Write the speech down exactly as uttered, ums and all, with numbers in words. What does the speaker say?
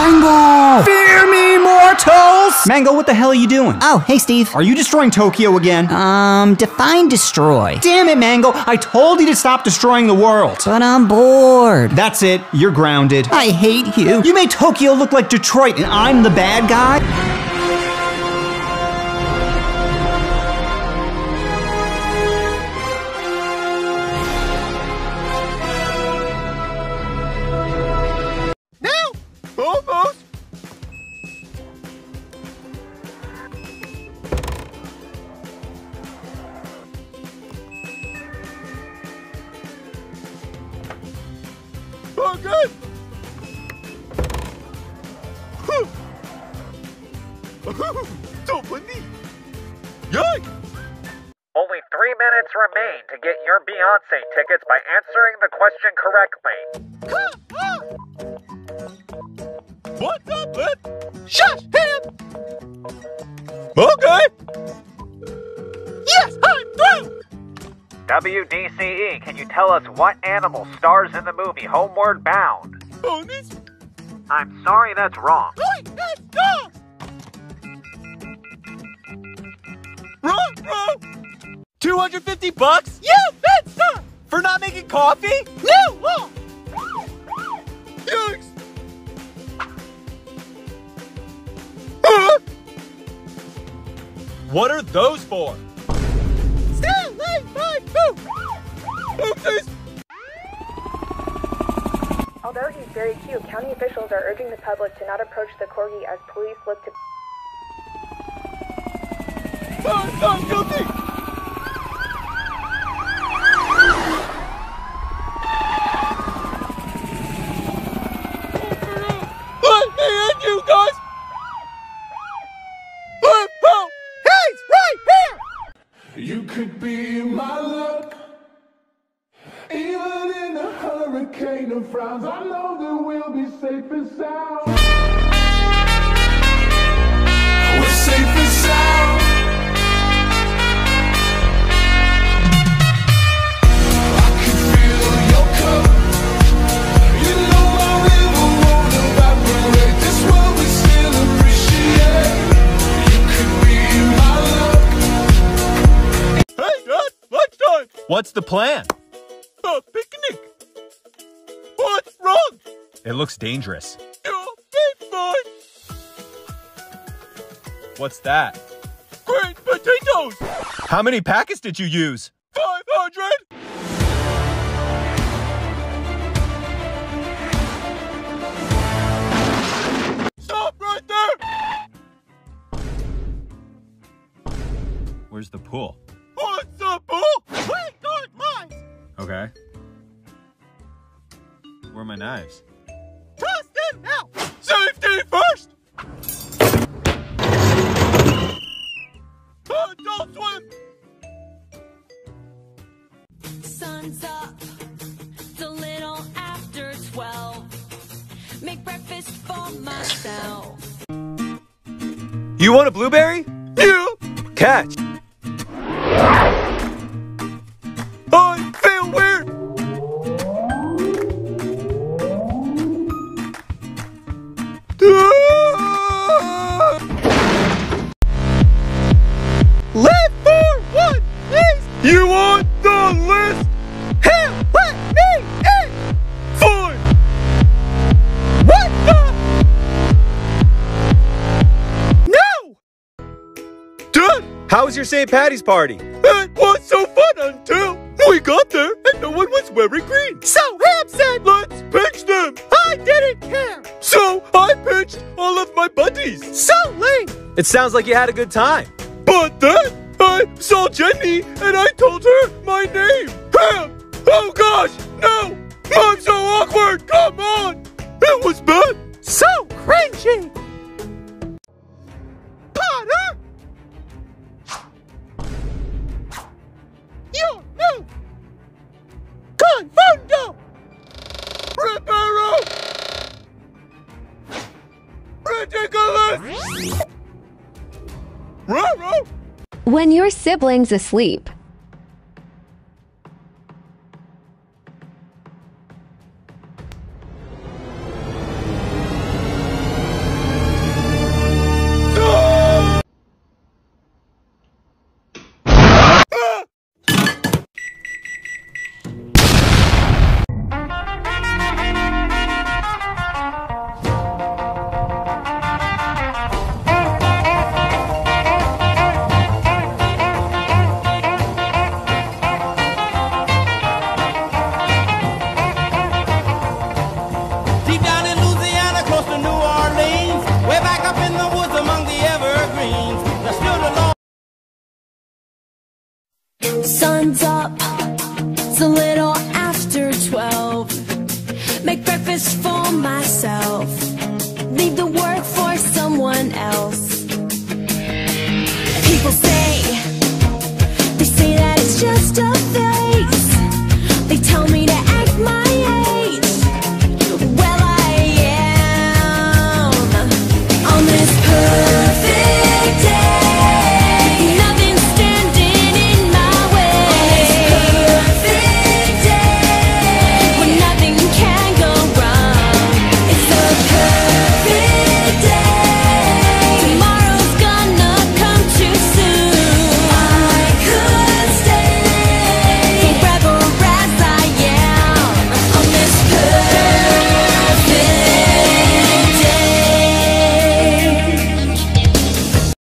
Mango! Fear me, mortals! Mango, what the hell are you doing? Oh, hey, Steve. Are you destroying Tokyo again? Um, define destroy. Damn it, Mango! I told you to stop destroying the world! But I'm bored. That's it. You're grounded. I hate you. You made Tokyo look like Detroit, and I'm the bad guy? Almost! Oh, good! Don't put me! Yikes! Only three minutes remain to get your Beyoncè tickets by answering the question correctly. What's up, Lip? Shush him! Okay! Yes, I'm through! W D C E, can you tell us what animal stars in the movie Homeward Bound? Ponies? I'm sorry, that's wrong. Wait, that's dog! Wrong, bro! two hundred fifty bucks? You bet, sir! For not making coffee? No law! Yikes! Huh? What are those for? Still like my food! Oopsies! Although he's very cute, county officials are urging the public to not approach the corgi as police look to... I'm not guilty! Let me in, you guys! Let help! He's right here! You could be my luck. Even in a hurricane of frowns, I know that we'll be safe and sound. We're safe and sound. I can feel your cup. You know my river won't evaporate. This world we still appreciate. You could be my luck. Hey, Dad, lunchtime! What's the plan? A picnic. What's wrong? It looks dangerous. You'll be fine. What's that? Green potatoes! How many packets did you use? five hundred! Stop right there! Where's the pool? What's the pool? We got mines! Okay. Where are my knives? Toss them now! Safety first! Oh, don't swim! Sun's up, it's a little after twelve. Make breakfast for myself. You want a blueberry? Yeah! Catch! I feel weird! Live for one, please! You want the list? Hell, let me in! Fine! What the? No! Dad, how was your Saint Patty's party? It was so fun until we got there and no one was wearing green. So Ham said, let's pinch them. I didn't care. So I pinched all of my buddies. So lame. It sounds like you had a good time. But then I saw Jenny and I told her my name. Ham. Oh gosh, no. I'm so awkward. Come on. It was bad. So cringy. Potter. Your new Confundo! Reparo! Ridiculous! Raro! When your sibling's asleep, someone else. People say